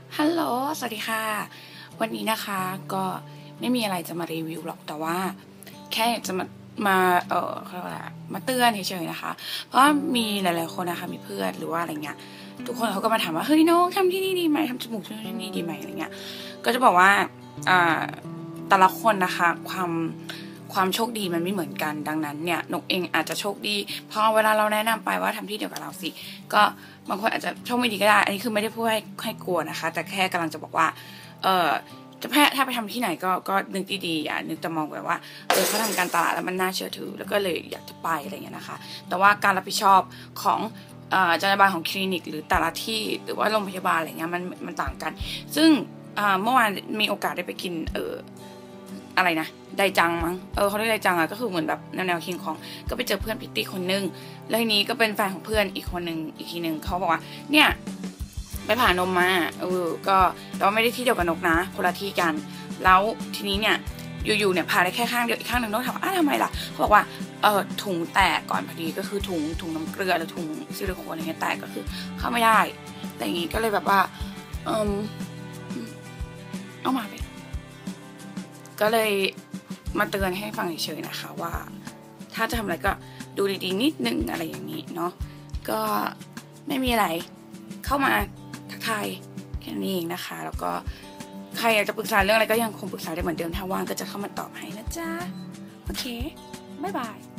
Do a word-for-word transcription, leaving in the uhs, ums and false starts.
ฮัลโหลสวัสดีค่ะวันนี้นะคะก็ไม่มีอะไรจะมารีวิวหรอกแต่ว่าแค่จะมามาเออเขาเรียกว่าอะไรมาเตือนเฉยๆนะคะเพราะมีหลายๆคนนะคะมีเพื่อนหรือว่าอะไรเงี้ยทุกคนเขาก็มาถามว่าเฮ้ยน้องทำที่นี่ดีไหมทำจมูกที่นี่ดีไหมอะไรเงี้ยก็จะบอกว่าอ่าแต่ละคนนะคะความความโชคดีมันไม่เหมือนกันดังนั้นเนี่ยนกเองอาจจะโชคดีพอเวลาเราแนะนำไปว่าทำที่เดียวกับเราสิก็บางคนอาจจะโชคไม่ดีก็ได้อันนี้คือไม่ได้พูดให้ให้กลัวนะคะแต่แค่กำลังจะบอกว่าเออจะแพ้ถ้าไปทำที่ไหนก็ก็นึกดีๆอย่านึกแต่มองแบบว่าเออเขาทำการตลาดแล้วมันน่าเชื่อถือแล้วก็เลยอยากจะไปอะไรเงี้ยนะคะแต่ว่าการรับผิดชอบของจรรยาบรรณของคลินิกหรือแต่ละที่หรือว่าโรงพยาบาลอะไรเงี้ยมันมันต่างกันซึ่งเมื่อวานมีโอกาสได้ไปกินเอออะไรนะไดจังมั้งเออเขาเรียกไดจังอะก็คือเหมือนแบบแนวแนวคิงของก็ไปเจอเพื่อนพิตตี้คนนึงแล้วทีนี้ก็เป็นแฟนของเพื่อนอีกคนนึงอีกทีนึงเขาบอกว่าเนี่ยไปผ่านมมาเออก็แต่ว่าไม่ได้ที่เดียวกับนกนะคนละที่กันแล้วทีนี้เนี่ยอยู่ๆเนี่ยผ่าได้แค่ข้างเดียวอีกข้างหนึ่งนกถามว่าอ้าวทำไมล่ะเขาบอกว่าเออถุงแตกก่อนพอดีก็คือถุงถุงน้ำเกลือหรือถุงซิลิโคนอะไรเงี้ยแตกก็คือเข้าไม่ได้แต่อย่างนี้ก็เลยแบบว่าเออเอามาเลยก็เลยมาเตือนให้ฟังเฉยๆนะคะว่าถ้าจะทำอะไรก็ดูดีๆนิดนึงอะไรอย่างนี้เนาะก็ไม่มีอะไรเข้ามาทักทายแค่นี้เองนะคะแล้วก็ใครอยากจะปรึกษาเรื่องอะไรก็ยังคงปรึกษาได้เหมือนเดิมถ้าว่างก็จะเข้ามาตอบให้นะจ๊ะโอเคบ๊ายบาย